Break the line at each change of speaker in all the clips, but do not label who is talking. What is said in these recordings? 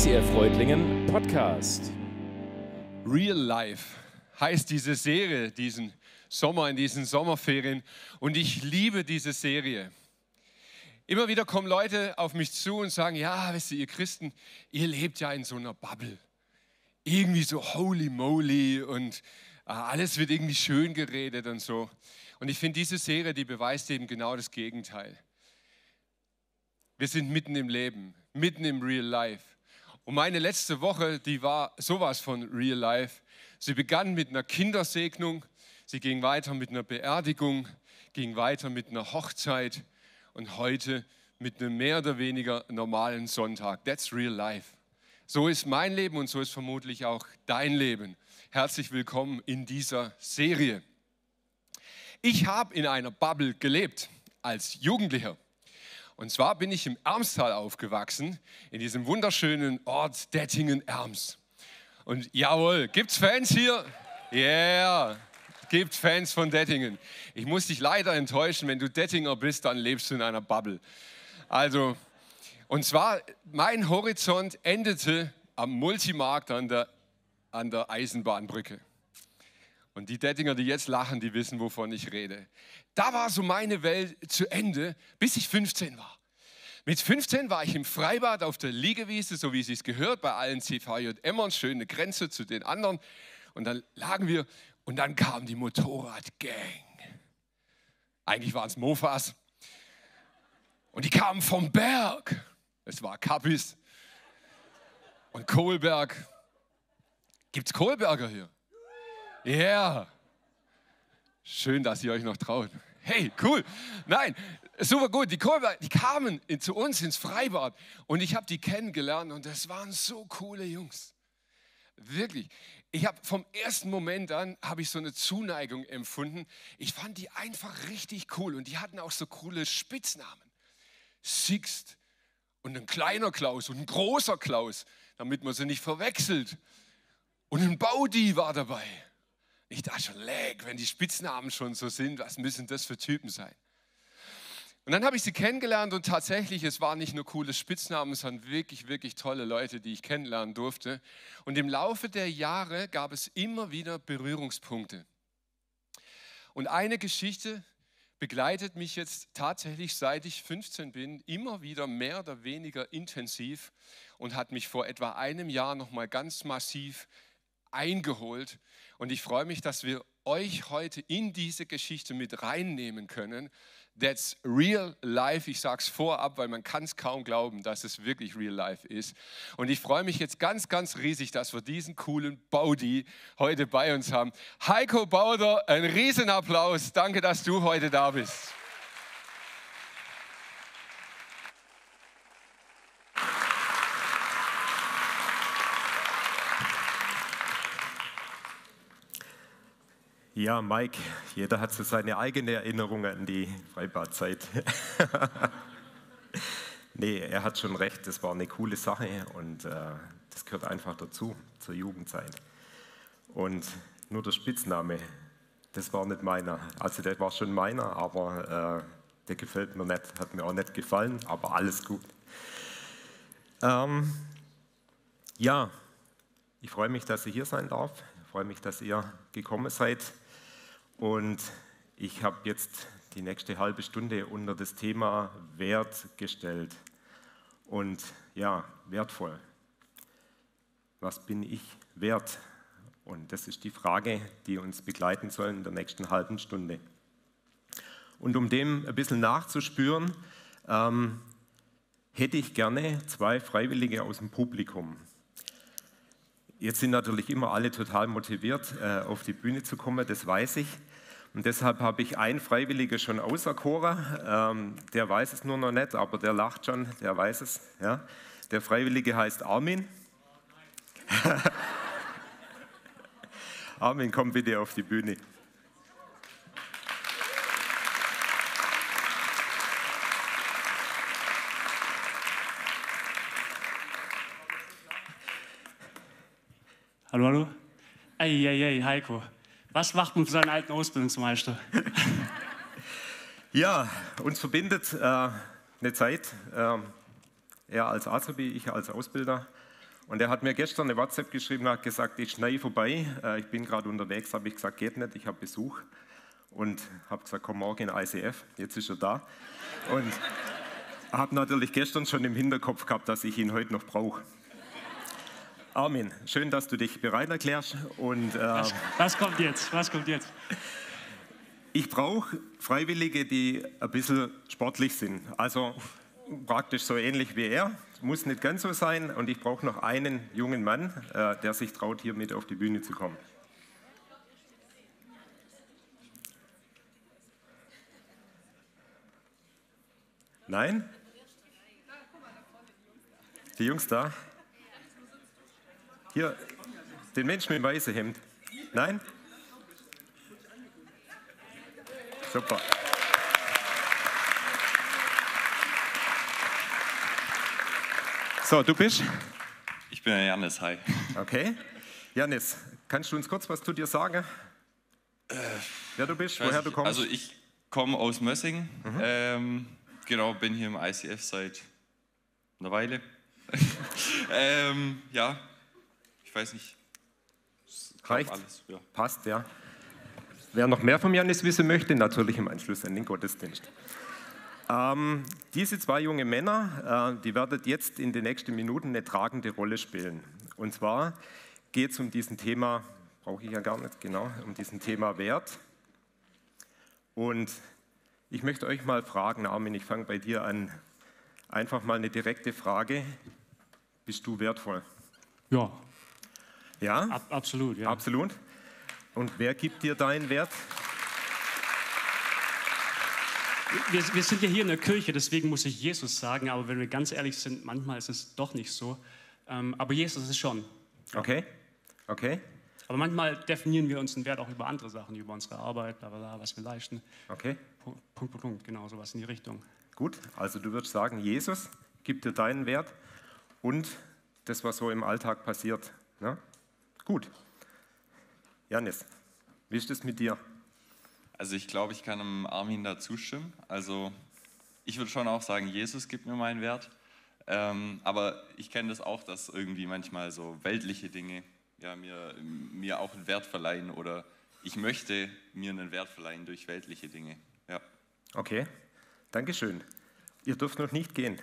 ICF Reutlingen Podcast.
Real Life heißt diese Serie, diesen Sommer, in diesen Sommerferien. Und ich liebe diese Serie. Immer wieder kommen Leute auf mich zu und sagen, ja, wisst ihr, ihr Christen, ihr lebt ja in so einer Bubble. Irgendwie so holy moly und alles wird irgendwie schön geredet und so. Und ich finde, diese Serie, die beweist eben genau das Gegenteil. Wir sind mitten im Leben, mitten im Real Life. Und meine letzte Woche, die war sowas von Real Life. Sie begann mit einer Kindersegnung, sie ging weiter mit einer Beerdigung, ging weiter mit einer Hochzeit und heute mit einem mehr oder weniger normalen Sonntag. That's real life. So ist mein Leben und so ist vermutlich auch dein Leben. Herzlich willkommen in dieser Serie. Ich habe in einer Bubble gelebt als Jugendlicher. Und zwar bin ich im Ermstal aufgewachsen, in diesem wunderschönen Ort Dettingen-Erms. Und jawohl, gibt's Fans hier? Yeah, gibt Fans von Dettingen. Ich muss dich leider enttäuschen, wenn du Dettinger bist, dann lebst du in einer Bubble. Also, und zwar, mein Horizont endete am Multimarkt an der Eisenbahnbrücke. Und die Dettinger, die jetzt lachen, die wissen, wovon ich rede. Da war so meine Welt zu Ende, bis ich 15 war. Mit 15 war ich im Freibad auf der Liegewiese, so wie es sich gehört, bei allen CVJMern, schöne Grenze zu den anderen. Und dann lagen wir und dann kam die Motorradgang. Eigentlich waren es Mofas. Und die kamen vom Berg. Es war Kappis und Kohlberg. Gibt es Kohlberger hier? Ja, yeah. Schön, dass ihr euch noch traut. Hey, cool. Nein, super gut. Die Kohlberger, die kamen zu uns ins Freibad und ich habe die kennengelernt und das waren so coole Jungs. Wirklich. Ich habe vom ersten Moment an habe ich so eine Zuneigung empfunden. Ich fand die einfach richtig cool und die hatten auch so coole Spitznamen. Sixt und ein kleiner Klaus und ein großer Klaus, damit man sie nicht verwechselt. Und ein Baudi war dabei. Ich dachte schon, wenn die Spitznamen schon so sind, was müssen das für Typen sein? Und dann habe ich sie kennengelernt und tatsächlich, es waren nicht nur coole Spitznamen, es waren wirklich, wirklich tolle Leute, die ich kennenlernen durfte. Und im Laufe der Jahre gab es immer wieder Berührungspunkte. Und eine Geschichte begleitet mich jetzt tatsächlich, seit ich 15 bin, immer wieder mehr oder weniger intensiv und hat mich vor etwa einem Jahr nochmal ganz massiv eingeholt. Und ich freue mich, dass wir euch heute in diese Geschichte mit reinnehmen können. That's real life. Ich sage es vorab, weil man kann es kaum glauben, dass es wirklich real life ist. Und ich freue mich jetzt ganz, ganz riesig, dass wir diesen coolen Baudi heute bei uns haben. Heiko Bauder, ein Riesenapplaus. Danke, dass du heute da bist.
Ja, Mike, jeder hat so seine eigene Erinnerung an die Freibadzeit. Nee, er hat schon recht, das war eine coole Sache und das gehört einfach dazu, zur Jugendzeit. Und nur der Spitzname, das war nicht meiner. Also der war schon meiner, aber der gefällt mir nicht, hat mir auch nicht gefallen, aber alles gut. Ja, ich freue mich, dass ich hier sein darf. Ich freue mich, dass ihr gekommen seid. Und ich habe jetzt die nächste halbe Stunde unter das Thema Wert gestellt. Und ja, wertvoll. Was bin ich wert? Und das ist die Frage, die uns begleiten soll in der nächsten halben Stunde. Und um dem ein bisschen nachzuspüren, hätte ich gerne 2 Freiwillige aus dem Publikum. Jetzt sind natürlich immer alle total motiviert, auf die Bühne zu kommen, das weiß ich. Und deshalb habe ich einen Freiwilligen schon auserkoren. Der weiß es nur noch nicht, aber der lacht schon, der weiß es. Ja. Der Freiwillige heißt Armin. Armin, komm bitte auf die Bühne.
Hallo, hallo. Ei, Heiko. Was macht man für seinen alten Ausbildungsmeister?
Ja, uns verbindet eine Zeit, er als Azubi, ich als Ausbilder. Und er hat mir gestern eine WhatsApp geschrieben und hat gesagt, ich schneie vorbei, ich bin gerade unterwegs, habe ich gesagt, geht nicht, ich habe Besuch. Und habe gesagt, komm morgen in ICF, jetzt ist er da. Und habe natürlich gestern schon im Hinterkopf gehabt, dass ich ihn heute noch brauche. Armin, schön, dass du dich bereit erklärst. Und,
was kommt jetzt? Was kommt jetzt?
Ich brauche Freiwillige, die ein bisschen sportlich sind. Also praktisch so ähnlich wie er. Muss nicht ganz so sein. Und ich brauche noch einen jungen Mann, der sich traut, hier mit auf die Bühne zu kommen. Nein? Die Jungs da? Hier, den Menschen mit dem weißen Hemd. Nein? Super. So, du bist?
Ich bin der Jannis, hi.
Okay. Jannis, kannst du uns kurz was zu dir sagen? Wer du bist, woher du kommst?
Also ich komme aus Mössingen. Genau, bin hier im ICF seit einer Weile. Ja, ich weiß nicht.
Reicht?
Alles, ja.
Passt, ja. Wer noch mehr von Jannis wissen möchte, natürlich im Anschluss an den Gottesdienst. Diese zwei junge Männer, die werden jetzt in den nächsten Minuten eine tragende Rolle spielen. Und zwar geht es um diesen Thema, brauche ich ja gar nicht, genau, um diesen Thema Wert. Und ich möchte euch mal fragen, Armin, ich fange bei dir an. Einfach mal eine direkte Frage. Bist du wertvoll?
Ja.
Ja?
Absolut, ja.
Absolut. Und wer gibt dir deinen Wert?
Wir sind ja hier in der Kirche, deswegen muss ich Jesus sagen, aber wenn wir ganz ehrlich sind, manchmal ist es doch nicht so. Aber Jesus ist schon.
Okay, okay,
Aber manchmal definieren wir uns einen Wert auch über andere Sachen, über unsere Arbeit, bla bla bla, was wir leisten.
okay.
Punkt, genau, sowas in die Richtung.
Gut, also du würdest sagen, Jesus gibt dir deinen Wert und das, was so im Alltag passiert. Ne? Gut. Jannis, wie ist es mit dir?
Also ich glaube, ich kann dem Armin da zustimmen. Also ich würde schon auch sagen, Jesus gibt mir meinen Wert. Aber ich kenne das auch, dass irgendwie manchmal so weltliche Dinge ja, mir auch einen Wert verleihen oder ich möchte mir einen Wert verleihen durch weltliche Dinge. Ja.
Okay, Dankeschön. Ihr dürft noch nicht gehen.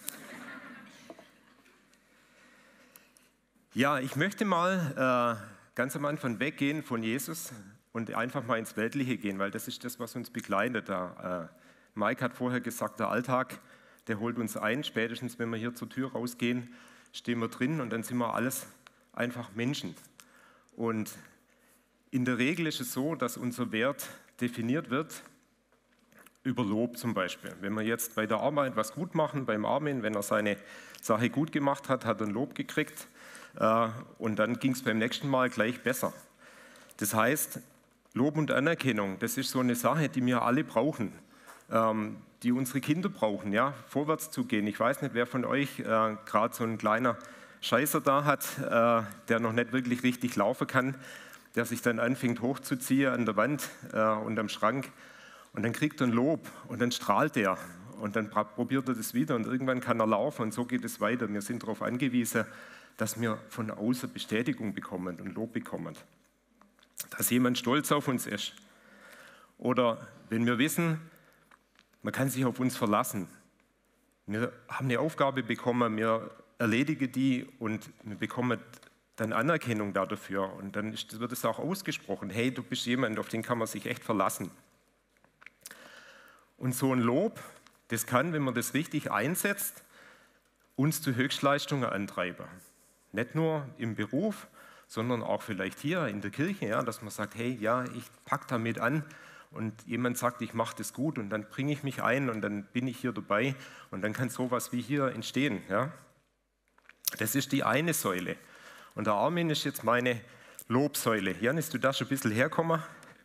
Ja, ich möchte mal ganz am Anfang weggehen von Jesus und einfach mal ins Weltliche gehen, weil das ist das, was uns begleitet. Mike hat vorher gesagt, der Alltag, der holt uns ein. Spätestens, wenn wir hier zur Tür rausgehen, stehen wir drin und dann sind wir alles einfach Menschen. Und in der Regel ist es so, dass unser Wert definiert wird über Lob zum Beispiel. Wenn wir jetzt bei der Arbeit was gut machen, beim Armin, wenn er seine Sache gut gemacht hat, hat er ein Lob gekriegt und dann ging es beim nächsten Mal gleich besser. Das heißt, Lob und Anerkennung, das ist so eine Sache, die wir alle brauchen, die unsere Kinder brauchen, ja, vorwärts zu gehen. Ich weiß nicht, wer von euch gerade so ein kleiner Scheißer da hat, der noch nicht wirklich richtig laufen kann, der sich dann anfängt hochzuziehen an der Wand und am Schrank und dann kriegt er ein Lob und dann strahlt er und dann probiert er das wieder und irgendwann kann er laufen und so geht es weiter. Wir sind darauf angewiesen, dass wir von außen Bestätigung bekommen und Lob bekommen, dass jemand stolz auf uns ist. Oder wenn wir wissen, man kann sich auf uns verlassen. Wir haben eine Aufgabe bekommen, wir erledigen die und wir bekommen dann Anerkennung dafür. Und dann wird es auch ausgesprochen, hey, du bist jemand, auf den kann man sich echt verlassen. Und so ein Lob, das kann, wenn man das richtig einsetzt, uns zu Höchstleistungen antreiben. Nicht nur im Beruf, sondern auch vielleicht hier in der Kirche, ja, dass man sagt, hey, ja, ich packe damit an und jemand sagt, ich mache das gut und dann bringe ich mich ein und dann bin ich hier dabei und dann kann sowas wie hier entstehen. Ja. Das ist die eine Säule. Und der Armin ist jetzt meine Lobsäule. Janis, du darfst ein bisschen herkommen.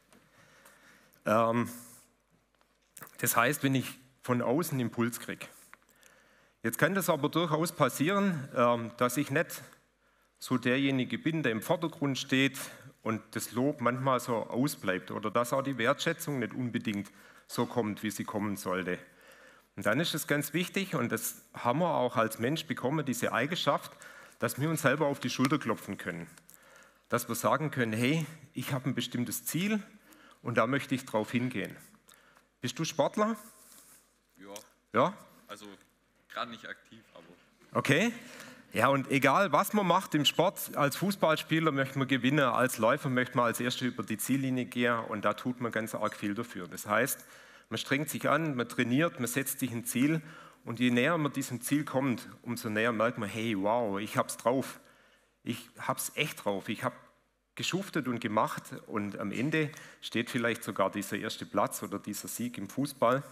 Das heißt, wenn ich von außen Impuls kriege. Jetzt kann das aber durchaus passieren, dass ich nicht so derjenige bin, der im Vordergrund steht und das Lob manchmal so ausbleibt oder dass auch die Wertschätzung nicht unbedingt so kommt, wie sie kommen sollte. Und dann ist es ganz wichtig, und das haben wir auch als Mensch bekommen, diese Eigenschaft, dass wir uns selber auf die Schulter klopfen können. Dass wir sagen können, hey, ich habe ein bestimmtes Ziel und da möchte ich drauf hingehen. Bist du Sportler?
Ja,
Ja?
also gerade nicht aktiv, aber...
Okay. Ja, und egal, was man macht im Sport, als Fußballspieler möchte man gewinnen, als Läufer möchte man als Erster über die Ziellinie gehen und da tut man ganz arg viel dafür. Das heißt, man strengt sich an, man trainiert, man setzt sich ein Ziel und je näher man diesem Ziel kommt, umso näher merkt man, hey, wow, ich hab's drauf. Ich hab's echt drauf. Ich habe geschuftet und gemacht und am Ende steht vielleicht sogar dieser erste Platz oder dieser Sieg im Fußball.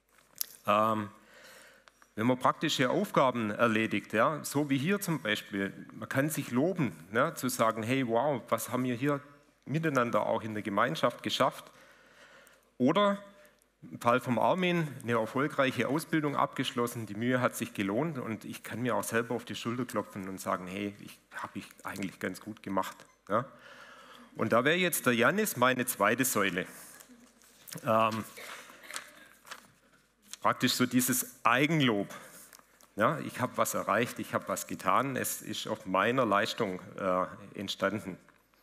Wenn man praktische Aufgaben erledigt, ja, so wie hier zum Beispiel, man kann sich loben, ja, zu sagen, hey, wow, was haben wir hier miteinander auch in der Gemeinschaft geschafft? Oder im Fall vom Armin, eine erfolgreiche Ausbildung abgeschlossen, die Mühe hat sich gelohnt und ich kann mir auch selber auf die Schulter klopfen und sagen, hey, habe ich eigentlich ganz gut gemacht. Ja. Und da wäre jetzt der Jannis meine zweite Säule. Praktisch so dieses Eigenlob. Ja, ich habe was erreicht, ich habe was getan, es ist auf meiner Leistung entstanden.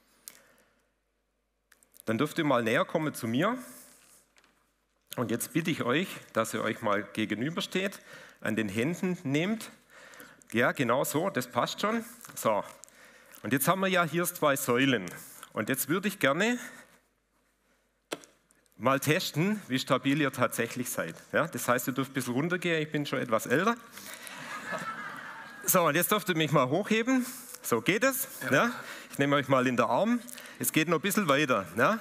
Dann dürft ihr mal näher kommen zu mir. Und jetzt bitte ich euch, dass ihr euch mal gegenübersteht, an den Händen nehmt. Ja, genau so, das passt schon. So, und jetzt haben wir ja hier 2 Säulen. Und jetzt würde ich gerne mal testen, wie stabil ihr tatsächlich seid. Ja, das heißt, ihr dürft ein bisschen runtergehen, ich bin schon etwas älter. So, und jetzt dürft ihr mich mal hochheben. So geht es. Ja. Ich nehme euch mal in den Arm. Es geht noch ein bisschen weiter. Ja.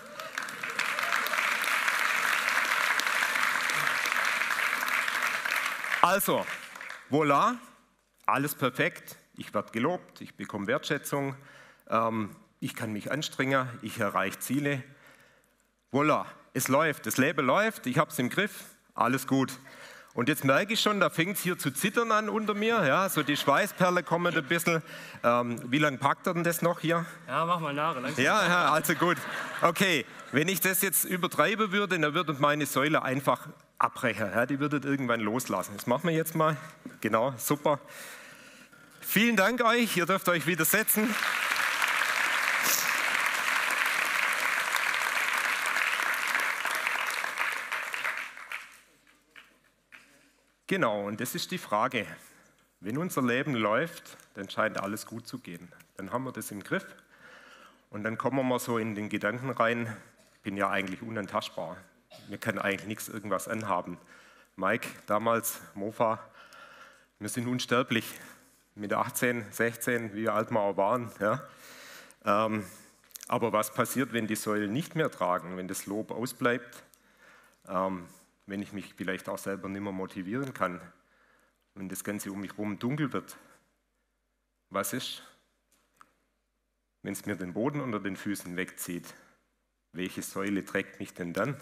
Also, voilà, alles perfekt. Ich werde gelobt, ich bekomme Wertschätzung, ich kann mich anstrengen, ich erreiche Ziele. Voilà, es läuft, das Leben läuft, ich habe es im Griff, alles gut. Und jetzt merke ich schon, da fängt es hier zu zittern an unter mir, ja, so die Schweißperle kommen ein bisschen. Wie lange packt er denn das noch hier?
Ja, mach mal nach.
Ja, also gut. Okay, wenn ich das jetzt übertreiben würde, dann würde meine Säule einfach abbrechen. Ja, die würde irgendwann loslassen. Das machen wir jetzt mal. Genau, super. Vielen Dank euch, ihr dürft euch wieder setzen. Genau, und das ist die Frage. Wenn unser Leben läuft, dann scheint alles gut zu gehen. Dann haben wir das im Griff und dann kommen wir mal so in den Gedanken rein, ich bin ja eigentlich unantastbar. Mir kann eigentlich nichts irgendwas anhaben. Mike, damals, Mofa, wir sind unsterblich. Mit 18, 16, wie alt wir auch waren. Ja. Aber was passiert, wenn die Säulen nicht mehr tragen, wenn das Lob ausbleibt? Wenn ich mich vielleicht auch selber nicht mehr motivieren kann, wenn das Ganze um mich herum dunkel wird. Was ist, wenn es mir den Boden unter den Füßen wegzieht? Welche Säule trägt mich denn dann?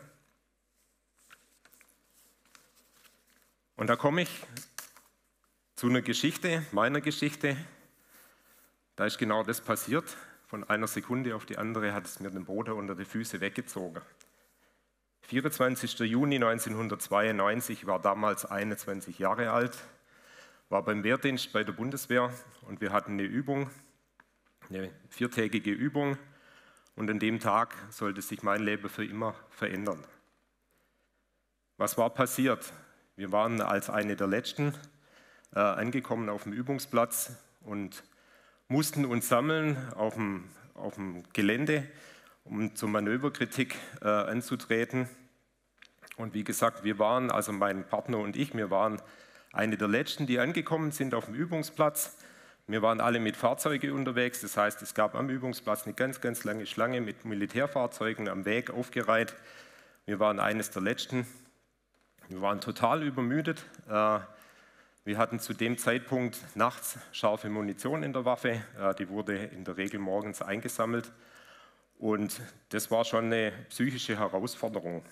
Und da komme ich zu einer Geschichte, meiner Geschichte. Da ist genau das passiert. Von einer Sekunde auf die andere hat es mir den Boden unter die Füße weggezogen. 24. Juni 1992, war damals 21 Jahre alt, war beim Wehrdienst bei der Bundeswehr und wir hatten eine Übung, eine 4-tägige Übung und an dem Tag sollte sich mein Leben für immer verändern. Was war passiert? Wir waren als eine der Letzten angekommen auf dem Übungsplatz und mussten uns sammeln auf dem Gelände, um zur Manöverkritik anzutreten. Und wie gesagt, wir waren, also mein Partner und ich, wir waren eine der Letzten, die angekommen sind auf dem Übungsplatz. Wir waren alle mit Fahrzeugen unterwegs, das heißt, es gab am Übungsplatz eine ganz, ganz lange Schlange mit Militärfahrzeugen am Weg aufgereiht. Wir waren eines der Letzten. Wir waren total übermüdet. Wir hatten zu dem Zeitpunkt nachts scharfe Munition in der Waffe. Die wurde in der Regel morgens eingesammelt. Und das war schon eine psychische Herausforderung.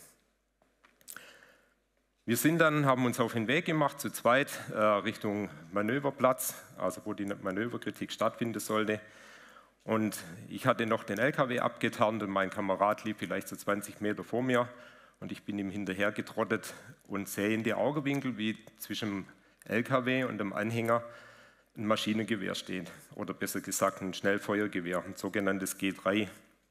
Wir haben uns auf den Weg gemacht, zu zweit Richtung Manöverplatz, also wo die Manöverkritik stattfinden sollte. Und ich hatte noch den LKW abgetarnt und mein Kamerad lief vielleicht so 20 Meter vor mir. Und ich bin ihm hinterher getrottet und sehe in die Augenwinkel, wie zwischen dem LKW und dem Anhänger ein Maschinengewehr steht oder besser gesagt ein Schnellfeuergewehr, ein sogenanntes G3.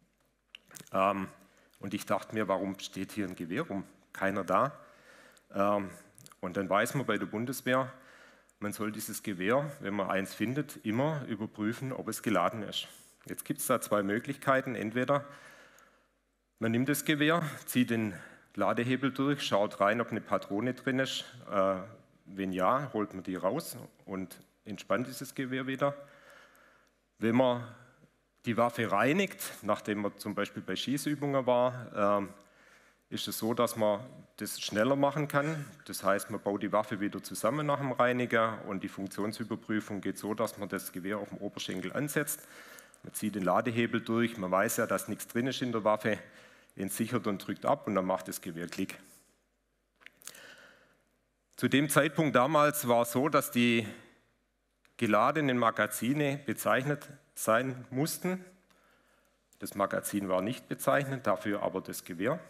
Und ich dachte mir, warum steht hier ein Gewehr rum? Keiner da. Und dann weiß man bei der Bundeswehr, man soll dieses Gewehr, wenn man eins findet, immer überprüfen, ob es geladen ist. Jetzt gibt es da zwei Möglichkeiten. Entweder man nimmt das Gewehr, zieht den Ladehebel durch, schaut rein, ob eine Patrone drin ist. Wenn ja, holt man die raus und entspannt dieses Gewehr wieder. Wenn man die Waffe reinigt, nachdem man zum Beispiel bei Schießübungen war, ist es so, dass man das schneller machen kann. Das heißt, man baut die Waffe wieder zusammen nach dem Reiniger und die Funktionsüberprüfung geht so, dass man das Gewehr auf dem Oberschenkel ansetzt. Man zieht den Ladehebel durch, man weiß ja, dass nichts drin ist in der Waffe, entsichert und drückt ab und dann macht das Gewehr Klick. Zu dem Zeitpunkt damals war es so, dass die geladenen Magazine bezeichnet sein mussten. Das Magazin war nicht bezeichnet, dafür aber das Gewehr.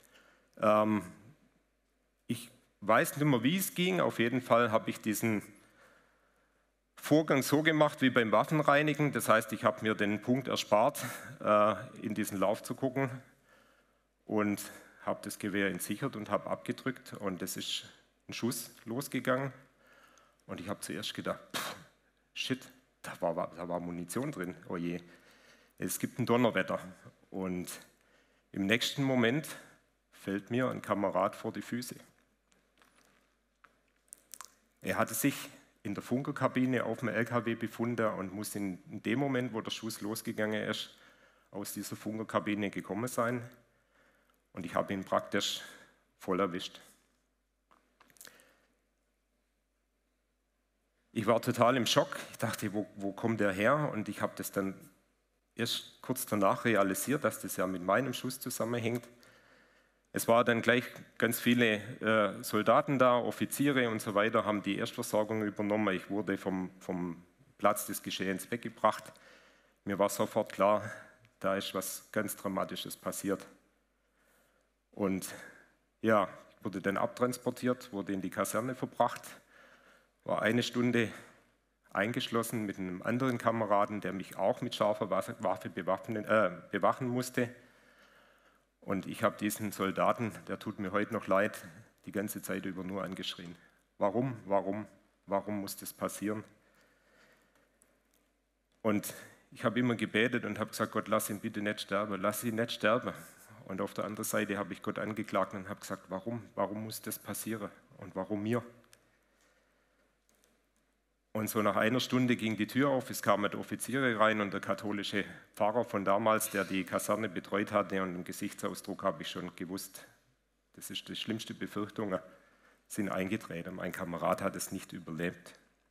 Ich weiß nicht mehr, wie es ging. Auf jeden Fall habe ich diesen Vorgang so gemacht wie beim Waffenreinigen. Das heißt, ich habe mir den Punkt erspart, in diesen Lauf zu gucken und habe das Gewehr entsichert und habe abgedrückt. Und es ist ein Schuss losgegangen. Und ich habe zuerst gedacht, shit, da war Munition drin. Oh je, es gibt ein Donnerwetter. Und im nächsten Moment fällt mir ein Kamerad vor die Füße. Er hatte sich in der Funkerkabine auf dem LKW befunden und muss in dem Moment, wo der Schuss losgegangen ist, aus dieser Funkerkabine gekommen sein. Und ich habe ihn praktisch voll erwischt. Ich war total im Schock. Ich dachte, wo kommt der her? Und ich habe das dann erst kurz danach realisiert, dass das ja mit meinem Schuss zusammenhängt. Es waren dann gleich ganz viele Soldaten da, Offiziere und so weiter, haben die Erstversorgung übernommen. Ich wurde vom Platz des Geschehens weggebracht. Mir war sofort klar, da ist was ganz Dramatisches passiert. Und ja, ich wurde dann abtransportiert, wurde in die Kaserne verbracht, war eine Stunde eingeschlossen mit einem anderen Kameraden, der mich auch mit scharfer Waffe bewachen musste. Und ich habe diesen Soldaten, der tut mir heute noch leid, die ganze Zeit über nur angeschrien. Warum muss das passieren? Und ich habe immer gebetet und habe gesagt, Gott, lass ihn bitte nicht sterben, lass ihn nicht sterben. Und auf der anderen Seite habe ich Gott angeklagt und habe gesagt, warum muss das passieren und warum mir? Und so nach einer Stunde ging die Tür auf, es kamen Offiziere rein und der katholische Pfarrer von damals, der die Kaserne betreut hatte, und im Gesichtsausdruck habe ich schon gewusst, das ist die schlimmste Befürchtung, sind eingetreten. Mein Kamerad hat es nicht überlebt.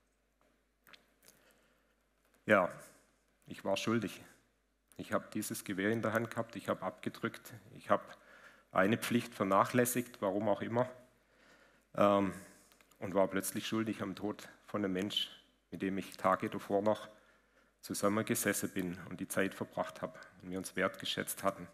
Ja, ich war schuldig. Ich habe dieses Gewehr in der Hand gehabt, ich habe abgedrückt, ich habe eine Pflicht vernachlässigt, warum auch immer, und war plötzlich schuldig am Tod von einem Mensch, mit dem ich Tage davor noch zusammengesessen bin und die Zeit verbracht habe und wir uns wertgeschätzt hatten.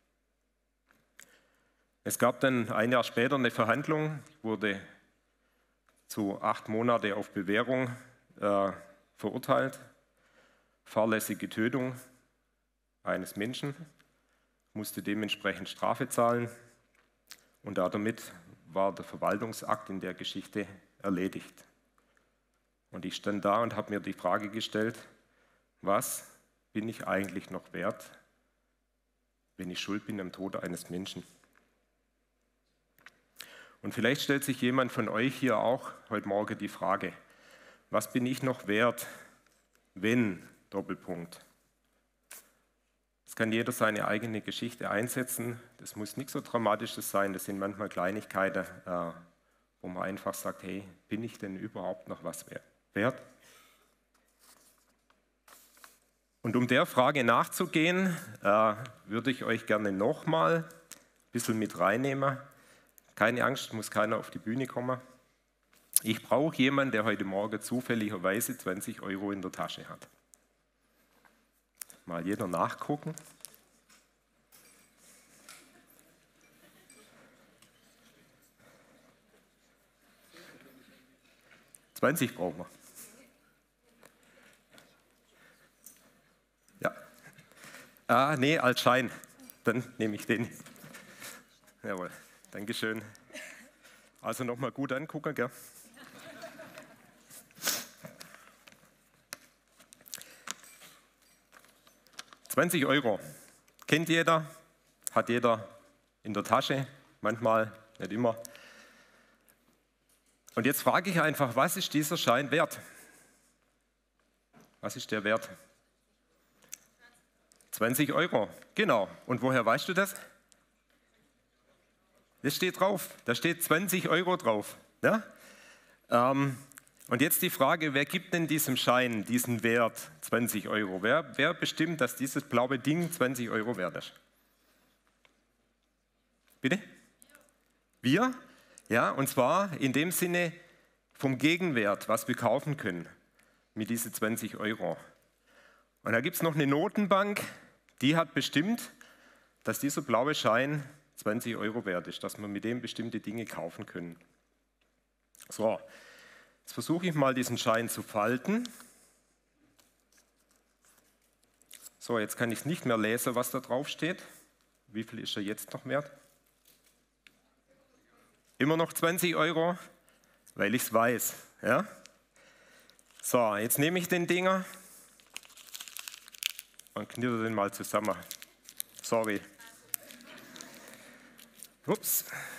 Es gab dann ein Jahr später eine Verhandlung, ich wurde zu 8 Monaten auf Bewährung verurteilt, fahrlässige Tötung eines Menschen, musste dementsprechend Strafe zahlen und damit war der Verwaltungsakt in der Geschichte erledigt. Und ich stand da und habe mir die Frage gestellt, was bin ich eigentlich noch wert, wenn ich schuld bin am Tod eines Menschen? Und vielleicht stellt sich jemand von euch hier auch heute Morgen die Frage, was bin ich noch wert, wenn, Doppelpunkt. Es kann jeder seine eigene Geschichte einsetzen, das muss nichts so Dramatisches sein, das sind manchmal Kleinigkeiten, wo man einfach sagt, hey, bin ich denn überhaupt noch was wert? Und um der Frage nachzugehen, würde ich euch gerne nochmal ein bisschen mit reinnehmen. Keine Angst, muss keiner auf die Bühne kommen. Ich brauche jemanden, der heute Morgen zufälligerweise 20 € in der Tasche hat. Mal jeder nachgucken. 20 brauchen wir. Nee, als Schein. Dann nehme ich den. Jawohl, Dankeschön. Also nochmal gut angucken, gell? €20. Kennt jeder, hat jeder in der Tasche, manchmal, nicht immer. Und jetzt frage ich einfach, was ist dieser Schein wert? Was ist der wert? €20, genau. Und woher weißt du das? Das steht drauf, da steht €20 drauf. Ja? Und jetzt die Frage, wer gibt denn diesem Schein diesen Wert €20? Wer bestimmt, dass dieses blaue Ding €20 wert ist? Bitte? Wir? Ja, und zwar in dem Sinne vom Gegenwert, was wir kaufen können mit diesen €20. Und da gibt es noch eine Notenbank, die hat bestimmt, dass dieser blaue Schein €20 wert ist, dass wir mit dem bestimmte Dinge kaufen können. So, jetzt versuche ich mal diesen Schein zu falten. So, jetzt kann ich es nicht mehr lesen, was da drauf steht. Wie viel ist er jetzt noch wert? Immer noch €20, weil ich es weiß. Ja? So, jetzt nehme ich den Dinger und knitter den mal zusammen. Sorry. Ups.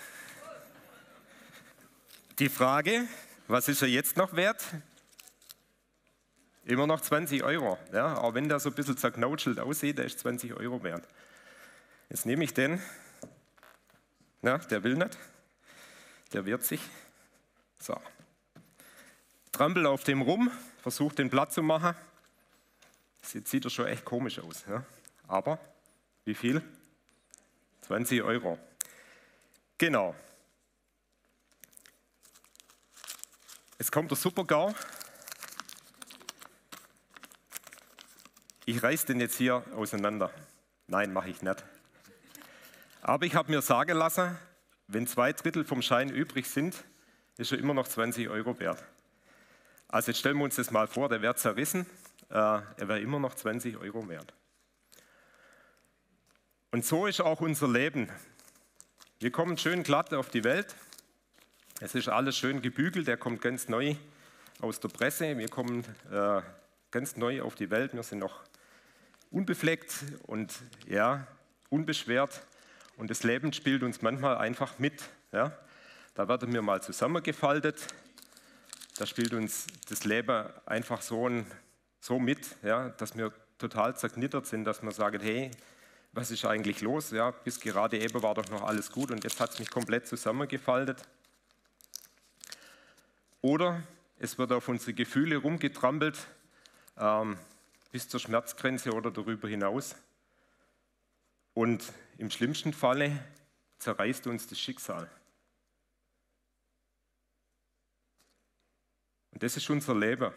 Die Frage, was ist er jetzt noch wert? Immer noch €20. Ja? Auch wenn der so ein bisschen zerknautschelt aussieht, der ist €20 wert. Jetzt nehme ich den. Ja, der will nicht. Der wehrt sich. So. Trampel auf dem rum, versuche den platt zu machen. Jetzt sieht er schon echt komisch aus. Ja? Aber wie viel? €20. Genau. Jetzt kommt der Super-GAU. Ich reiß den jetzt hier auseinander. Nein, mache ich nicht. Aber ich habe mir sagen lassen, wenn 2/3 vom Schein übrig sind, ist er immer noch €20 wert. Also jetzt stellen wir uns das mal vor, der wäre zerrissen, er wäre immer noch €20 wert. Und so ist auch unser Leben. Wir kommen schön glatt auf die Welt. Es ist alles schön gebügelt, der kommt ganz neu aus der Presse. Wir kommen ganz neu auf die Welt. Wir sind noch unbefleckt und ja, unbeschwert. Und das Leben spielt uns manchmal einfach mit. Ja? Da werden wir mal zusammengefaltet. Da spielt uns das Leben einfach so mit, ja, dass wir total zerknittert sind, dass wir sagen, hey, was ist eigentlich los? Ja, bis gerade eben war doch noch alles gut und jetzt hat es mich komplett zusammengefaltet. Oder es wird auf unsere Gefühle rumgetrampelt, bis zur Schmerzgrenze oder darüber hinaus. Und im schlimmsten Falle zerreißt uns das Schicksal. Und das ist unser Leben.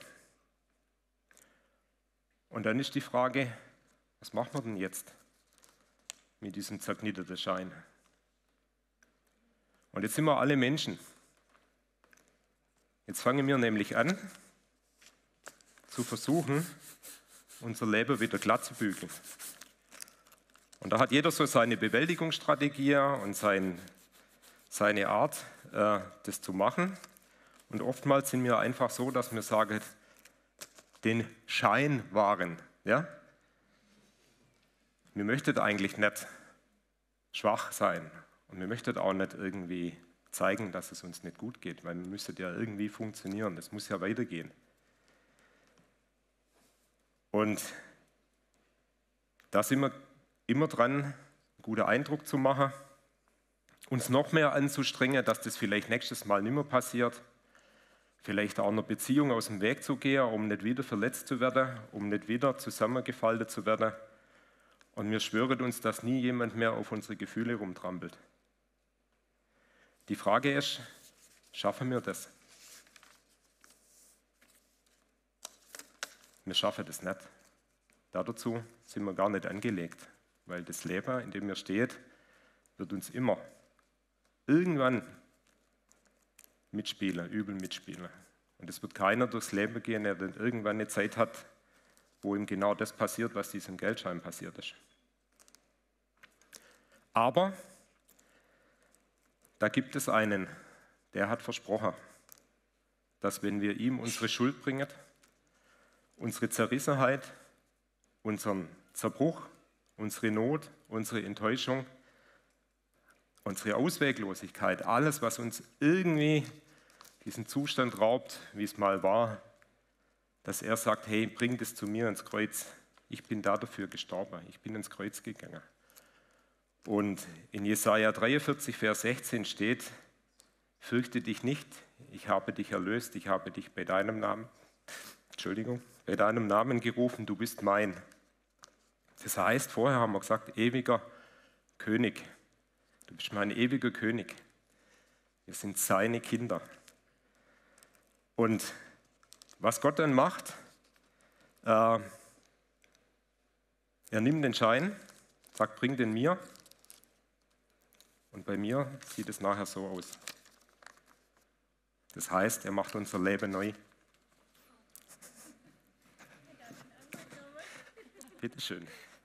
Und dann ist die Frage, was machen wir denn jetzt mit diesem zerknitterten Schein? Und jetzt sind wir alle Menschen. Jetzt fangen wir nämlich an, zu versuchen, unser Leben wieder glatt zu bügeln. Und da hat jeder so seine Bewältigungsstrategie und seine Art, das zu machen. Und oftmals sind wir einfach so, dass wir sagen, den Schein wahren. Ja? Wir möchten eigentlich nicht schwach sein und wir möchten auch nicht irgendwie zeigen, dass es uns nicht gut geht, weil wir müssen ja irgendwie funktionieren, das muss ja weitergehen. Und da sind wir immer dran, einen guten Eindruck zu machen, uns noch mehr anzustrengen, dass das vielleicht nächstes Mal nicht mehr passiert, vielleicht auch einer Beziehung aus dem Weg zu gehen, um nicht wieder verletzt zu werden, um nicht wieder zusammengefaltet zu werden. Und wir schwören uns, dass nie jemand mehr auf unsere Gefühle rumtrampelt. Die Frage ist, schaffen wir das? Wir schaffen das nicht. Dazu sind wir gar nicht angelegt, weil das Leben, in dem wir stehen, wird uns immer irgendwann mitspielen, übel mitspielen. Und es wird keiner durchs Leben gehen, der dann irgendwann eine Zeit hat, wo ihm genau das passiert, was diesem Geldschein passiert ist. Aber da gibt es einen, der hat versprochen, dass wenn wir ihm unsere Schuld bringen, unsere Zerrissenheit, unseren Zerbruch, unsere Not, unsere Enttäuschung, unsere Ausweglosigkeit, alles, was uns irgendwie diesen Zustand raubt, wie es mal war, dass er sagt, hey, bring das zu mir ins Kreuz. Ich bin da dafür gestorben. Ich bin ins Kreuz gegangen. Und in Jesaja 43, Vers 16 steht, fürchte dich nicht, ich habe dich erlöst, ich habe dich bei deinem Namen gerufen, du bist mein. Das heißt, vorher haben wir gesagt, ewiger König. Du bist mein ewiger König. Wir sind seine Kinder. Und was Gott dann macht, er nimmt den Schein, sagt, bring den mir. Und bei mir sieht es nachher so aus. Das heißt, er macht unser Leben neu. Bitte schön.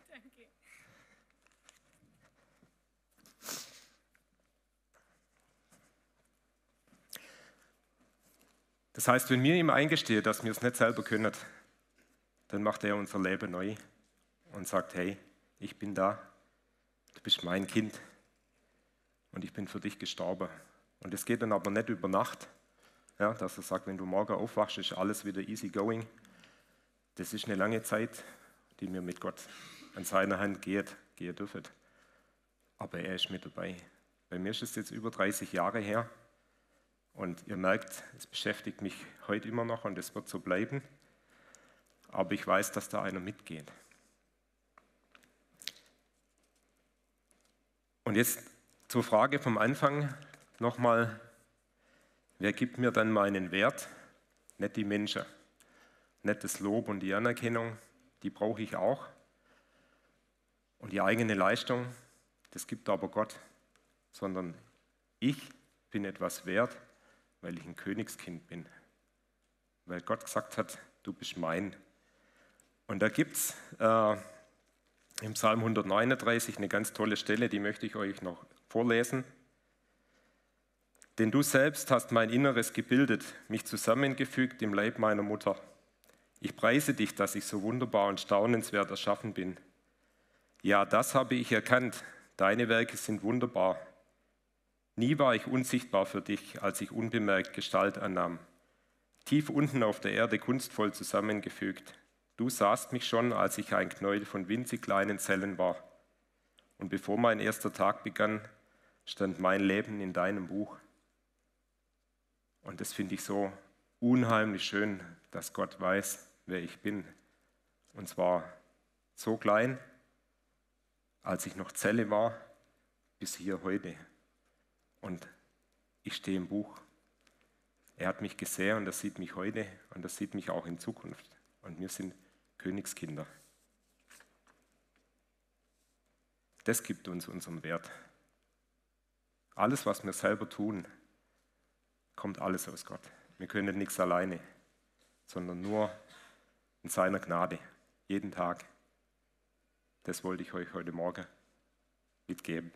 Das heißt, wenn wir ihm eingestehen, dass wir es nicht selber können, dann macht er unser Leben neu und sagt, hey, ich bin da, du bist mein Kind und ich bin für dich gestorben. Und es geht dann aber nicht über Nacht, ja, dass er sagt, wenn du morgen aufwachst, ist alles wieder easy going. Das ist eine lange Zeit, die wir mit Gott an seiner Hand gehen dürfen. Aber er ist mit dabei. Bei mir ist es jetzt über 30 Jahre her. Und ihr merkt, es beschäftigt mich heute immer noch und es wird so bleiben. Aber ich weiß, dass da einer mitgeht. Und jetzt zur Frage vom Anfang nochmal, wer gibt mir dann meinen Wert? Nicht die Menschen, nicht das Lob und die Anerkennung, die brauche ich auch. Und die eigene Leistung, das gibt aber Gott. Sondern ich bin etwas wert, weil ich ein Königskind bin. Weil Gott gesagt hat, du bist mein. Und da gibt es im Psalm 139 eine ganz tolle Stelle, die möchte ich euch noch vorlesen. Denn du selbst hast mein Inneres gebildet, mich zusammengefügt im Leib meiner Mutter. Ich preise dich, dass ich so wunderbar und staunenswert erschaffen bin. Ja, das habe ich erkannt, deine Werke sind wunderbar. Nie war ich unsichtbar für dich, als ich unbemerkt Gestalt annahm. Tief unten auf der Erde kunstvoll zusammengefügt. Du sahst mich schon, als ich ein Knäuel von winzig kleinen Zellen war. Und bevor mein erster Tag begann, stand mein Leben in deinem Buch. Und das finde ich so unheimlich schön, dass Gott weiß, wer ich bin. Und zwar so klein, als ich noch Zelle war, bis hier heute. Und ich stehe im Buch. Er hat mich gesehen und er sieht mich heute und er sieht mich auch in Zukunft. Und wir sind Königskinder. Das gibt uns unseren Wert. Alles, was wir selber tun, kommt alles aus Gott. Wir können nichts alleine, sondern nur in seiner Gnade, jeden Tag. Das wollte ich euch heute Morgen mitgeben.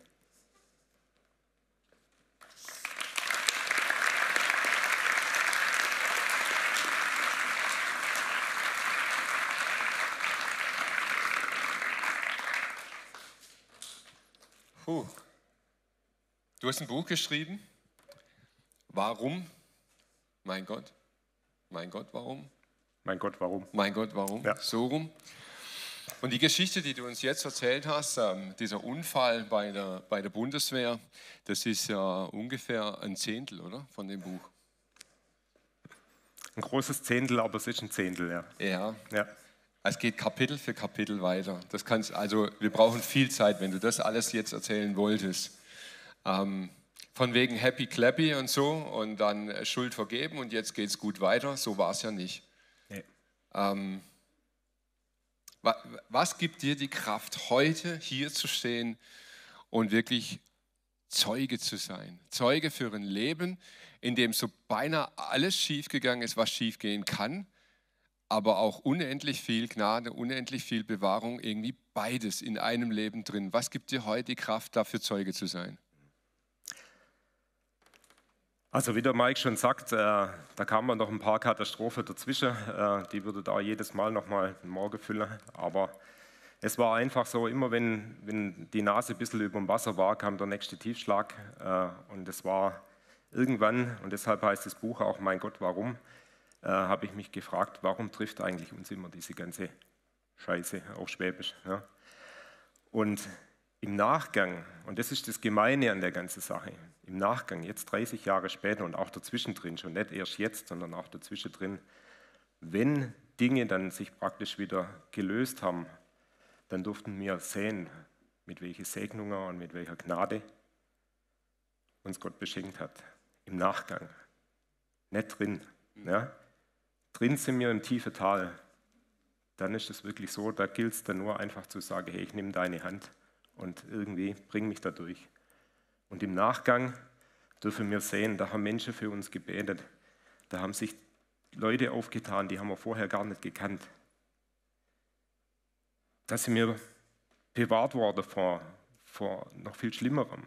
Du hast ein Buch geschrieben. Warum? Mein Gott. Mein Gott, warum?
Mein Gott, warum?
Mein Gott, warum?
Ja.
So rum. Und die Geschichte, die du uns jetzt erzählt hast, dieser Unfall bei der Bundeswehr, das ist ja ungefähr ein Zehntel, oder? Von dem Buch.
Ein großes Zehntel, aber es ist ein Zehntel, ja.
Ja. Es geht Kapitel für Kapitel weiter. Also wir brauchen viel Zeit, wenn du das alles jetzt erzählen wolltest. Von wegen Happy Clappy und so und dann Schuld vergeben und jetzt geht es gut weiter. So war es ja nicht.
Nee.
Was gibt dir die Kraft, heute hier zu stehen und wirklich Zeuge zu sein? Zeuge für ein Leben, in dem so beinahe alles schiefgegangen ist, was schiefgehen kann, aber auch unendlich viel Gnade, unendlich viel Bewahrung, irgendwie beides in einem Leben drin. Was gibt dir heute die Kraft, dafür Zeuge zu sein?
Also wie der Mike schon sagt, da kamen noch ein paar Katastrophen dazwischen, die würde da jedes Mal nochmal den Morgen füllen, aber es war einfach so, immer wenn die Nase ein bisschen über dem Wasser war, kam der nächste Tiefschlag und es war irgendwann, und deshalb heißt das Buch auch Mein Gott, warum, habe ich mich gefragt, warum trifft eigentlich uns immer diese ganze Scheiße, auch Schwäbisch. Ja? Und im Nachgang, und das ist das Gemeine an der ganzen Sache, im Nachgang, jetzt 30 Jahre später und auch dazwischendrin, schon nicht erst jetzt, sondern auch dazwischendrin, wenn Dinge dann sich praktisch wieder gelöst haben, dann durften wir sehen, mit welchen Segnungen und mit welcher Gnade uns Gott beschenkt hat. Im Nachgang, nicht drin. Ja? Drin sind wir im tiefen Tal. Dann ist es wirklich so, da gilt es dann nur einfach zu sagen, hey, ich nehme deine Hand und irgendwie bring mich da durch. Und im Nachgang dürfen wir sehen, da haben Menschen für uns gebetet. Da haben sich Leute aufgetan, die haben wir vorher gar nicht gekannt. Da sind wir bewahrt worden vor noch viel Schlimmerem.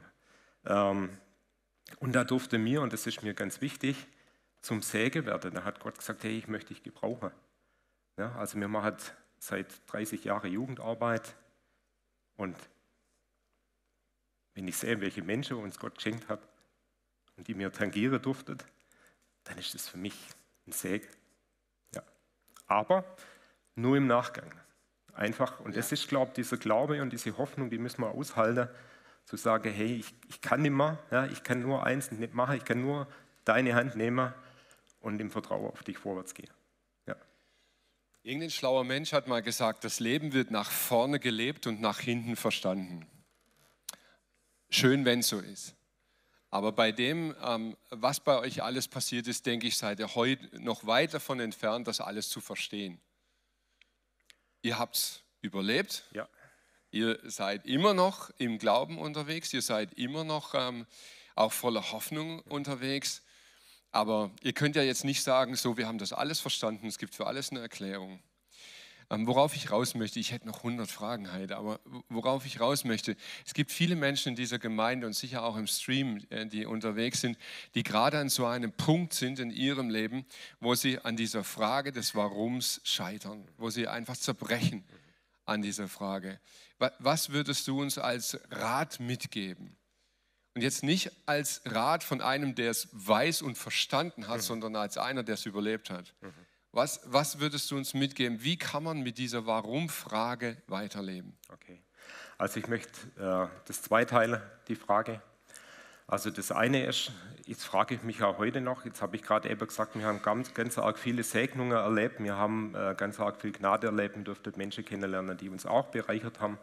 Und da durfte mir, und das ist mir ganz wichtig, zum Segen werden. Da hat Gott gesagt, hey, ich möchte dich gebrauchen. Ja, also wir machen seit 30 Jahren Jugendarbeit und wenn ich sehe, welche Menschen uns Gott geschenkt hat und die mir tangieren durften, dann ist das für mich ein Segen. Ja. Aber nur im Nachgang. Einfach, und das ist, glaube ich, dieser Glaube und diese Hoffnung, die müssen wir aushalten, zu sagen, hey, ich kann nicht mehr, ja, ich kann nur eins nicht machen, ich kann nur deine Hand nehmen und im Vertrauen auf dich vorwärts gehen. Ja.
Irgendein schlauer Mensch hat mal gesagt, das Leben wird nach vorne gelebt und nach hinten verstanden. Schön, wenn es so ist. Aber bei dem, was bei euch alles passiert ist, denke ich, seid ihr heute noch weit davon entfernt, das alles zu verstehen. Ihr habt es überlebt.
Ja.
Ihr seid immer noch im Glauben unterwegs. Ihr seid immer noch auch voller Hoffnung unterwegs. Aber ihr könnt ja jetzt nicht sagen, so, wir haben das alles verstanden, es gibt für alles eine Erklärung. Worauf ich raus möchte, ich hätte noch 100 Fragen heute, aber worauf ich raus möchte, es gibt viele Menschen in dieser Gemeinde und sicher auch im Stream, die unterwegs sind, die gerade an so einem Punkt sind in ihrem Leben, wo sie an dieser Frage des Warums scheitern, wo sie einfach zerbrechen an dieser Frage. Was würdest du uns als Rat mitgeben? Und jetzt nicht als Rat von einem, der es weiß und verstanden hat, sondern als einer, der es überlebt hat. Was würdest du uns mitgeben? Wie kann man mit dieser Warum-Frage weiterleben?
Okay. Also ich möchte das zweiteilen, die Frage. Also das eine ist, jetzt frage ich mich auch heute noch, jetzt habe ich gerade eben gesagt, wir haben ganz arg viele Segnungen erlebt, wir haben ganz arg viel Gnade erlebt und durften Menschen kennenlernen, die uns auch bereichert haben.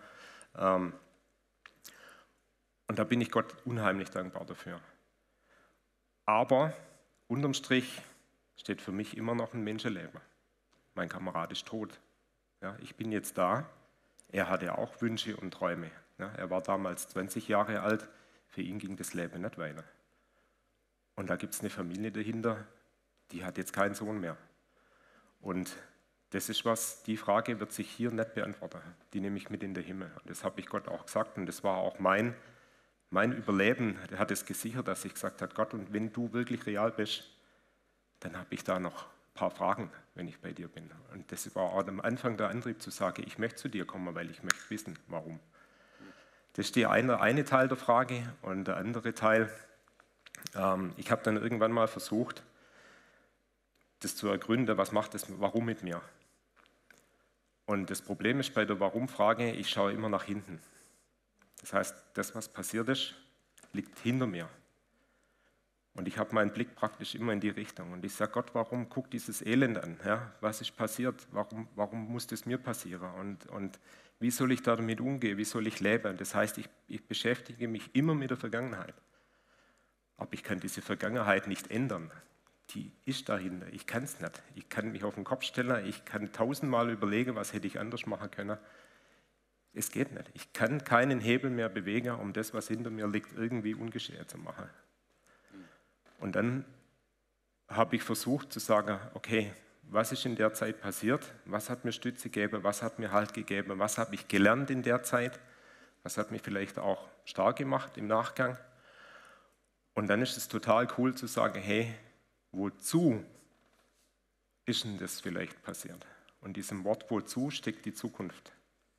Und da bin ich Gott unheimlich dankbar dafür. Aber unterm Strich steht für mich immer noch ein Menschenleben. Mein Kamerad ist tot. Ja, ich bin jetzt da. Er hatte auch Wünsche und Träume. Ja, er war damals 20 Jahre alt. Für ihn ging das Leben nicht weiter. Und da gibt es eine Familie dahinter, die hat jetzt keinen Sohn mehr. Und das ist was, die Frage wird sich hier nicht beantworten. Die nehme ich mit in den Himmel. Und das habe ich Gott auch gesagt. Und das war auch mein Überleben. Der hat es gesichert, dass ich gesagt habe, Gott, und wenn du wirklich real bist, dann habe ich da noch ein paar Fragen, wenn ich bei dir bin. Und das war auch am Anfang der Antrieb zu sagen, ich möchte zu dir kommen, weil ich möchte wissen, warum. Das ist der eine Teil der Frage. Und der andere Teil, ich habe dann irgendwann mal versucht, das zu ergründen, was macht das Warum mit mir? Und das Problem ist bei der Warum-Frage, ich schaue immer nach hinten. Das heißt, das, was passiert ist, liegt hinter mir. Und ich habe meinen Blick praktisch immer in die Richtung. Und ich sage, Gott, warum guck dieses Elend an? Ja, was ist passiert? Warum muss das mir passieren? Und wie soll ich damit umgehen? Wie soll ich leben? Das heißt, ich beschäftige mich immer mit der Vergangenheit. Aber ich kann diese Vergangenheit nicht ändern. Die ist dahinter. Ich kann es nicht. Ich kann mich auf den Kopf stellen. Ich kann 1000-mal überlegen, was hätte ich anders machen können. Es geht nicht. Ich kann keinen Hebel mehr bewegen, um das, was hinter mir liegt, irgendwie ungeschehen zu machen. Und dann habe ich versucht zu sagen, okay, was ist in der Zeit passiert, was hat mir Stütze gegeben, was hat mir Halt gegeben, was habe ich gelernt in der Zeit, was hat mich vielleicht auch stark gemacht im Nachgang. Und dann ist es total cool zu sagen, hey, wozu ist denn das vielleicht passiert? Und diesem Wort wozu steckt die Zukunft.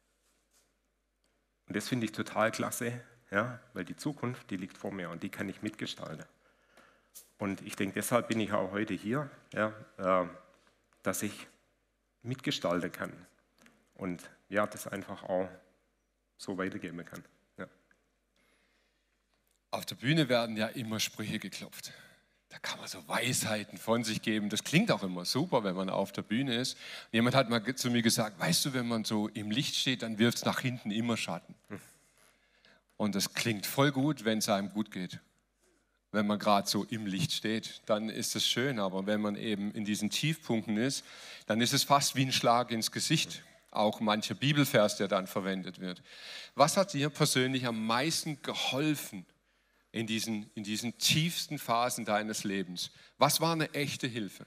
Und das finde ich total klasse, ja, weil die Zukunft, die liegt vor mir und die kann ich mitgestalten. Und ich denke, deshalb bin ich auch heute hier, ja, dass ich mitgestalten kann und ja, das einfach auch so weitergeben kann. Ja.
Auf der Bühne werden ja immer Sprüche geklopft. Da kann man so Weisheiten von sich geben. Das klingt auch immer super, wenn man auf der Bühne ist. Jemand hat mal zu mir gesagt, weißt du, wenn man so im Licht steht, dann wirft es nach hinten immer Schatten. Und das klingt voll gut, wenn es einem gut geht. Wenn man gerade so im Licht steht, dann ist es schön. Aber wenn man eben in diesen Tiefpunkten ist, dann ist es fast wie ein Schlag ins Gesicht. Auch mancher Bibelvers, der dann verwendet wird. Was hat dir persönlich am meisten geholfen in diesen tiefsten Phasen deines Lebens? Was war eine echte Hilfe?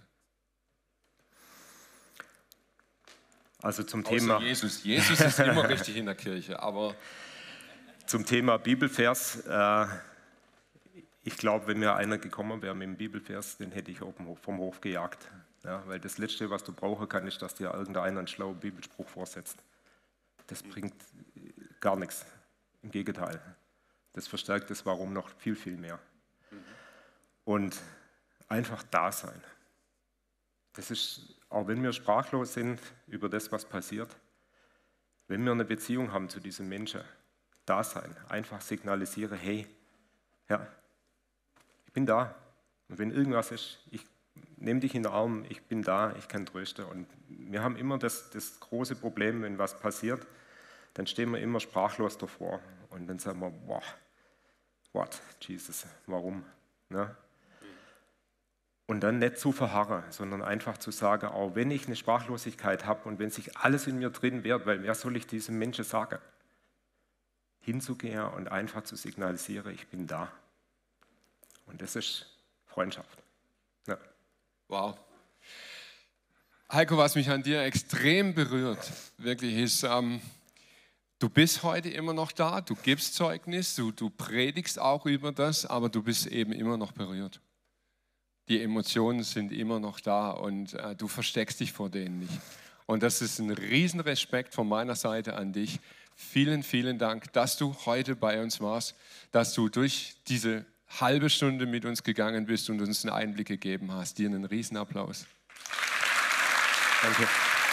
Also zum
Außer
Thema
Jesus. Jesus ist immer richtig in der Kirche, aber
zum Thema Bibelvers. Ich glaube, wenn mir einer gekommen wäre mit dem Bibelvers, den hätte ich vom Hof gejagt. Ja, weil das Letzte, was du brauchen kannst, ist, dass dir irgendeiner einen schlauen Bibelspruch vorsetzt. Das bringt gar nichts. Im Gegenteil. Das verstärkt das Warum noch viel, viel mehr. Und einfach da sein. Das ist, auch wenn wir sprachlos sind über das, was passiert, wenn wir eine Beziehung haben zu diesem Menschen, da sein. Einfach signalisiere, hey, ja, ich bin da. Und wenn irgendwas ist, ich nehme dich in den Arm, ich bin da, ich kann trösten. Und wir haben immer das große Problem, wenn was passiert, dann stehen wir immer sprachlos davor. Und dann sagen wir, wow, what, Jesus, warum? Ne? Und dann nicht zu verharren, sondern einfach zu sagen, auch wenn ich eine Sprachlosigkeit habe und wenn sich alles in mir drin wehrt, weil wer soll ich diesem Menschen sagen? Hinzugehen und einfach zu signalisieren, ich bin da. Und das ist Freundschaft. Ja.
wow. Heiko, was mich an dir extrem berührt, wirklich ist, du bist heute immer noch da, du gibst Zeugnis, du predigst auch über das, aber du bist eben immer noch berührt. Die Emotionen sind immer noch da und du versteckst dich vor denen nicht. Und das ist ein Riesenrespekt von meiner Seite an dich. Vielen, vielen Dank, dass du heute bei uns warst, dass du durch diese halbe Stunde mit uns gegangen bist und uns einen Einblick gegeben hast. Dir einen Riesenapplaus.
Danke.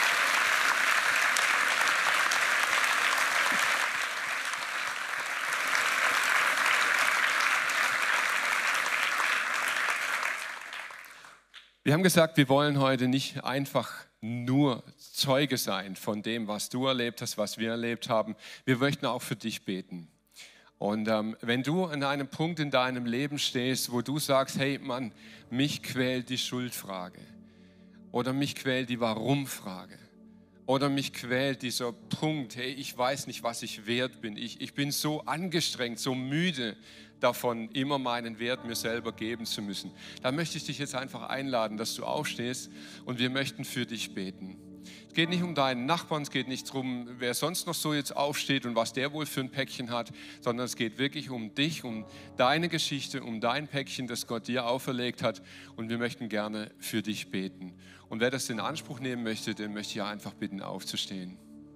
Wir haben gesagt, wir wollen heute nicht einfach nur Zeuge sein von dem, was du erlebt hast, was wir erlebt haben. Wir möchten auch für dich beten. Und wenn du an einem Punkt in deinem Leben stehst, wo du sagst, hey Mann, mich quält die Schuldfrage oder mich quält die Warum-Frage oder mich quält dieser Punkt, hey, ich weiß nicht, was ich wert bin. Ich bin so angestrengt, so müde davon, immer meinen Wert mir selber geben zu müssen. Da möchte ich dich jetzt einfach einladen, dass du aufstehst und wir möchten für dich beten. Es geht nicht um deinen Nachbarn, es geht nicht darum, wer sonst noch so jetzt aufsteht und was der wohl für ein Päckchen hat, sondern es geht wirklich um dich, um deine Geschichte, um dein Päckchen, das Gott dir auferlegt hat und wir möchten gerne für dich beten. Und wer das in Anspruch nehmen möchte, den möchte ich einfach bitten, aufzustehen.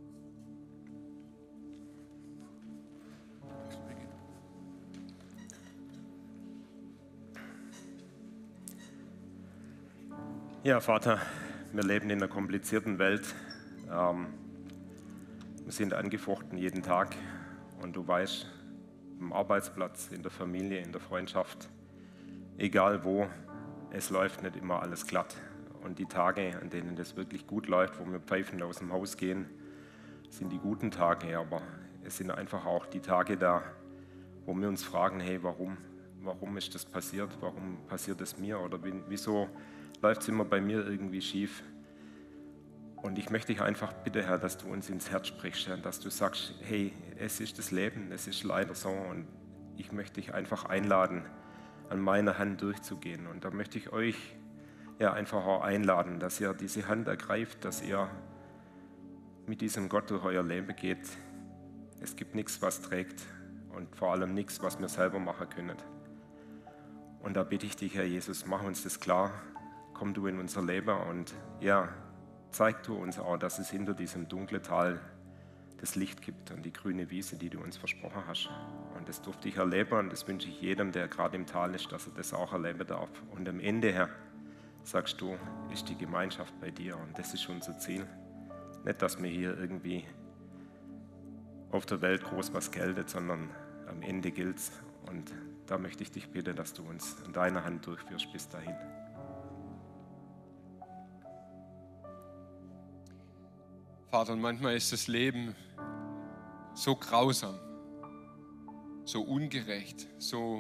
Ja, Vater, wir leben in einer komplizierten Welt. Wir sind angefochten jeden Tag und du weißt, am Arbeitsplatz, in der Familie, in der Freundschaft, egal wo, es läuft nicht immer alles glatt. Und die Tage, an denen das wirklich gut läuft, wo wir pfeifend aus dem Haus gehen, sind die guten Tage, aber es sind einfach auch die Tage da, wo wir uns fragen, hey, warum ist das passiert? Warum passiert es mir? Oder wieso läuft es immer bei mir irgendwie schief? Und ich möchte dich einfach bitten, Herr, dass du uns ins Herz sprichst, Herr, dass du sagst, hey, es ist das Leben, es ist leider so und ich möchte dich einfach einladen, an meiner Hand durchzugehen. Und da möchte ich euch einfach auch einladen, dass ihr diese Hand ergreift, dass ihr mit diesem Gott durch euer Leben geht. Es gibt nichts, was trägt und vor allem nichts, was wir selber machen können. Und da bitte ich dich, Herr Jesus, mach uns das klar, komm du in unser Leben und ja, zeig du uns auch, dass es hinter diesem dunklen Tal das Licht gibt und die grüne Wiese, die du uns versprochen hast. Und das durfte ich erleben und das wünsche ich jedem, der gerade im Tal ist, dass er das auch erleben darf. Und am Ende, Herr, sagst du, ist die Gemeinschaft bei dir und das ist unser Ziel. Nicht, dass mir hier irgendwie auf der Welt groß was geltet, sondern am Ende gilt's. Und da möchte ich dich bitten, dass du uns in deiner Hand durchführst bis dahin.
Vater, und manchmal ist das Leben so grausam, so ungerecht, so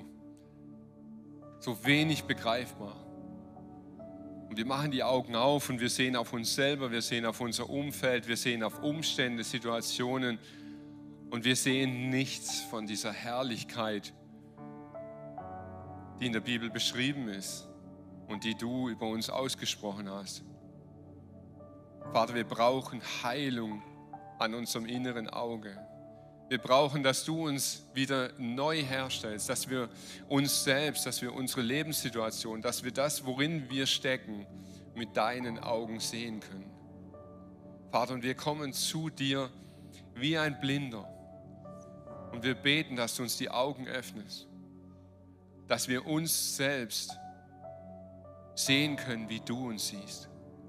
wenig begreifbar. Und wir machen die Augen auf und wir sehen auf uns selber, wir sehen auf unser Umfeld, wir sehen auf Umstände, Situationen und wir sehen nichts von dieser Herrlichkeit, die in der Bibel beschrieben ist und die du über uns ausgesprochen hast. Vater, wir brauchen Heilung an unserem inneren Auge. Wir brauchen, dass du uns wieder neu herstellst, dass wir uns selbst, dass wir unsere Lebenssituation, dass wir das, worin wir stecken, mit deinen Augen sehen können. Vater, und wir kommen zu dir wie ein Blinder und wir beten, dass du uns die Augen öffnest, dass wir uns selbst sehen können, wie du uns siehst.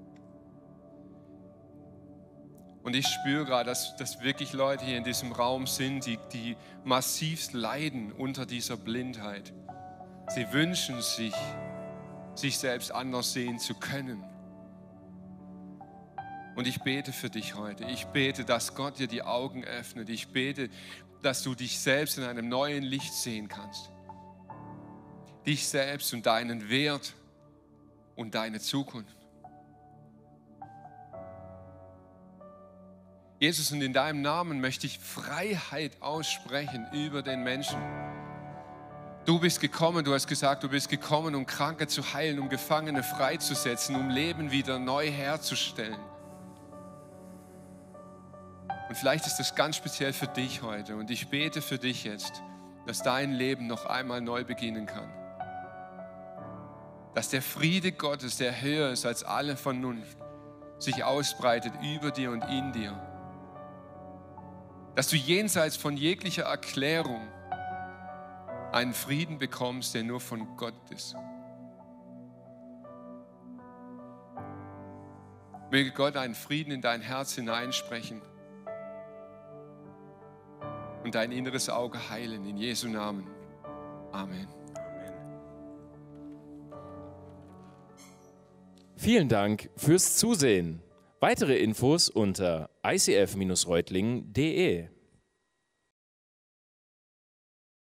Und ich spüre gerade, dass wirklich Leute hier in diesem Raum sind, die massivst leiden unter dieser Blindheit. Sie wünschen sich selbst anders sehen zu können. Und ich bete für dich heute. Ich bete, dass Gott dir die Augen öffnet. Ich bete, dass du dich selbst in einem neuen Licht sehen kannst. Dich selbst und deinen Wert und deine Zukunft. Jesus, und in deinem Namen möchte ich Freiheit aussprechen über den Menschen. Du bist gekommen, du hast gesagt, du bist gekommen, um Kranke zu heilen, um Gefangene freizusetzen, um Leben wieder neu herzustellen. Und vielleicht ist das ganz speziell für dich heute. Und ich bete für dich jetzt, dass dein Leben noch einmal neu beginnen kann. Dass der Friede Gottes, der höher ist als alle Vernunft, sich ausbreitet über dir und in dir. Dass du jenseits von jeglicher Erklärung einen Frieden bekommst, der nur von Gott ist. Möge Gott einen Frieden in dein Herz hineinsprechen und dein inneres Auge heilen. In Jesu Namen. Amen.
Vielen Dank fürs Zusehen. Weitere Infos unter icf-reutlingen.de